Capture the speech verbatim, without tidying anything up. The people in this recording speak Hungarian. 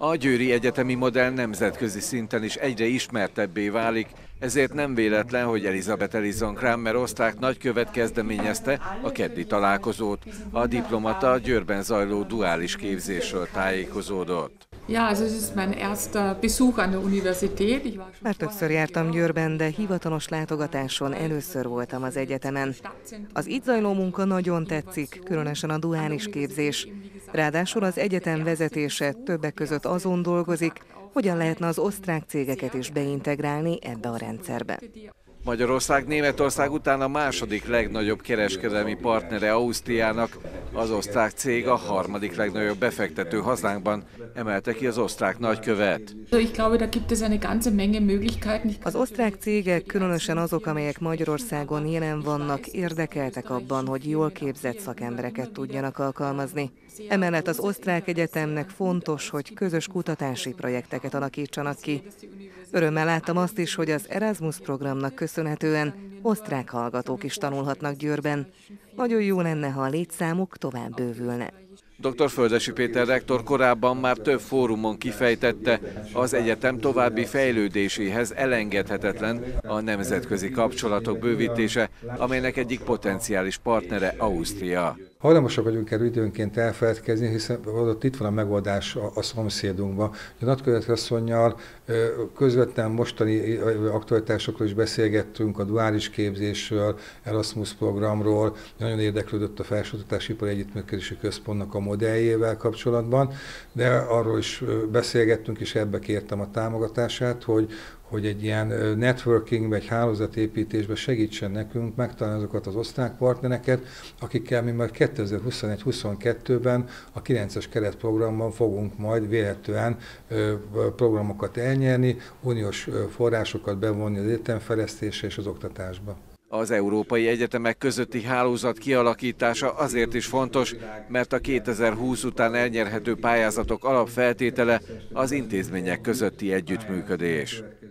A győri egyetemi modell nemzetközi szinten is egyre ismertebbé válik, ezért nem véletlen, hogy Elisabeth Elison Kramer osztrák nagykövet kezdeményezte a keddi találkozót. A diplomata Győrben zajló duális képzésről tájékozódott. Ja, also es ist mein erster Besuch an der Universität. Már többször jártam Győrben, de hivatalos látogatáson először voltam az egyetemen. Az itt zajló munka nagyon tetszik, különösen a duális képzés. Ráadásul az egyetem vezetése többek között azon dolgozik, hogyan lehetne az osztrák cégeket is beintegrálni ebbe a rendszerbe. Magyarország Németország után a második legnagyobb kereskedelmi partnere Ausztriának, az osztrák cég a harmadik legnagyobb befektető hazánkban, emelte ki az osztrák nagykövet. Az osztrák cégek, különösen azok, amelyek Magyarországon jelen vannak, érdekeltek abban, hogy jól képzett szakembereket tudjanak alkalmazni. Emellett az osztrák egyetemnek fontos, hogy közös kutatási projekteket alakítsanak ki. Örömmel láttam azt is, hogy az Erasmus programnak köszönhetően osztrák hallgatók is tanulhatnak Győrben. Nagyon jó lenne, ha a létszámuk tovább bővülne. doktor Földessy Péter rektor korábban már több fórumon kifejtette, az egyetem további fejlődéséhez elengedhetetlen a nemzetközi kapcsolatok bővítése, amelynek egyik potenciális partnere Ausztria. Hajlamosak vagyunk erről időnként elfeledkezni, hiszen ott itt van a megoldás a, a szomszédunkban. A nagykövet asszonnyal közvetlen mostani aktualitásokról is beszélgettünk, a duális képzésről, Erasmus programról, nagyon érdeklődött a Felsőoktatási Ipari Együttműködési Központnak a modelljével kapcsolatban, de arról is beszélgettünk, és ebbe kértem a támogatását, hogy hogy egy ilyen networking vagy hálózatépítésben segítsen nekünk megtalálni azokat az osztrák partnereket, akikkel mi majd kétezer-huszonegy-huszonkettőben a kilences keretprogramban fogunk majd vélhetően programokat elnyerni, uniós forrásokat bevonni az egyetemfejlesztésre és az oktatásba. Az európai egyetemek közötti hálózat kialakítása azért is fontos, mert a kétezer-húsz után elnyerhető pályázatok alapfeltétele az intézmények közötti együttműködés.